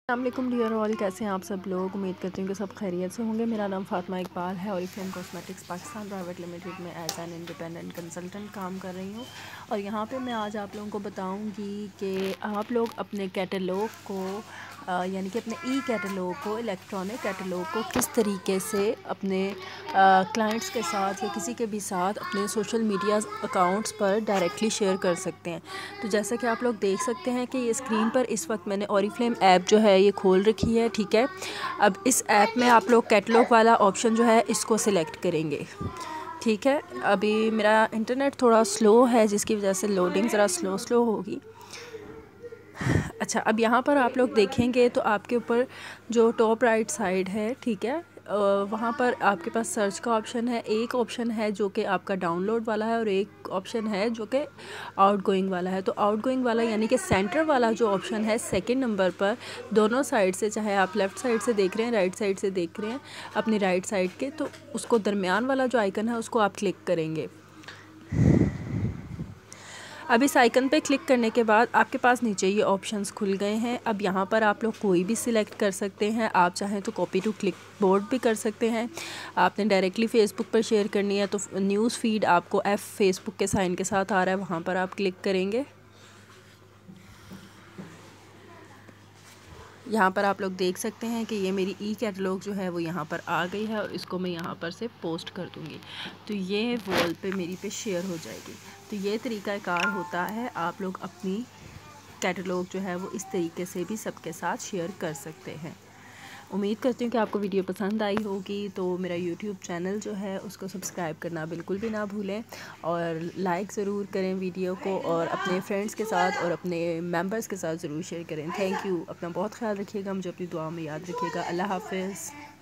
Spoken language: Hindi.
अस्सलामुअलैकुम डियर ऑल, कैसे हैं आप सब लोग। उम्मीद करती हूँ कि सब खैरियत से होंगे। मेरा नाम फ़ातिमा इकबाल है और Oriflame cosmetics Pakistan private limited में एज एन इंडिपेंडेंट कंसल्टेंट काम कर रही हूँ। और यहाँ पे मैं आज आप लोगों को बताऊँगी कि आप लोग अपने कैटलॉग को यानी कि अपने ई कैटलॉग को, इलेक्ट्रॉनिक कैटलॉग को किस तरीके से अपने क्लाइंट्स के साथ या किसी के भी साथ अपने सोशल मीडिया अकाउंट्स पर डायरेक्टली शेयर कर सकते हैं। तो जैसा कि आप लोग देख सकते हैं कि ये स्क्रीन पर इस वक्त मैंने ओरिफ्लेम ऐप जो है ये खोल रखी है, ठीक है। अब इस ऐप में आप लोग कैटलॉग वाला ऑप्शन जो है इसको सिलेक्ट करेंगे, ठीक है। अभी मेरा इंटरनेट थोड़ा स्लो है जिसकी वजह से लोडिंग ज़रा स्लो होगी। अच्छा, अब यहाँ पर आप लोग देखेंगे तो आपके ऊपर जो टॉप राइट साइड है, ठीक है, वहाँ पर आपके पास सर्च का ऑप्शन है। एक ऑप्शन है जो कि आपका डाउनलोड वाला है और एक ऑप्शन है जो कि आउटगोइंग वाला है। तो आउटगोइंग वाला यानी कि सेंटर वाला जो ऑप्शन है सेकंड नंबर पर, दोनों साइड से, चाहे आप लेफ़्ट साइड से देख रहे हैं, राइट साइड से देख रहे हैं, अपनी राइट साइड के, तो उसको दरमियान वाला जो आइकन है उसको आप क्लिक करेंगे। अब इस आइकन पे क्लिक करने के बाद आपके पास नीचे ये ऑप्शंस खुल गए हैं। अब यहाँ पर आप लोग कोई भी सिलेक्ट कर सकते हैं। आप चाहें तो कॉपी टू क्लिक बोर्ड भी कर सकते हैं। आपने डायरेक्टली फ़ेसबुक पर शेयर करनी है तो न्यूज़ फीड आपको फेसबुक के साइन के साथ आ रहा है, वहाँ पर आप क्लिक करेंगे। यहाँ पर आप लोग देख सकते हैं कि ये मेरी ई कैटलॉग जो है वो यहाँ पर आ गई है और इसको मैं यहाँ पर से पोस्ट कर दूँगी तो ये वॉल पे मेरी पे शेयर हो जाएगी। तो ये तरीक़ाकार होता है, आप लोग अपनी कैटलॉग जो है वो इस तरीके से भी सबके साथ शेयर कर सकते हैं। उम्मीद करती हूँ कि आपको वीडियो पसंद आई होगी। तो मेरा यूट्यूब चैनल जो है उसको सब्सक्राइब करना बिल्कुल भी ना भूलें और लाइक ज़रूर करें वीडियो को और अपने फ्रेंड्स के साथ और अपने मेंबर्स के साथ ज़रूर शेयर करें। Thank you. अपना बहुत ख्याल रखिएगा, मुझे अपनी दुआ में याद रखिएगा। अल्लाह हाफ़िज़।